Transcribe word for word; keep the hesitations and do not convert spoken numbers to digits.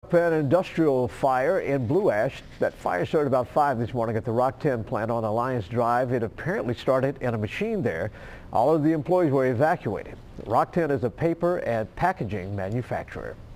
An industrial fire in Blue Ash. That fire started about five this morning at the Rock Tenn plant on Alliance Drive. It apparently started in a machine there. All of the employees were evacuated. Rock Tenn is a paper and packaging manufacturer.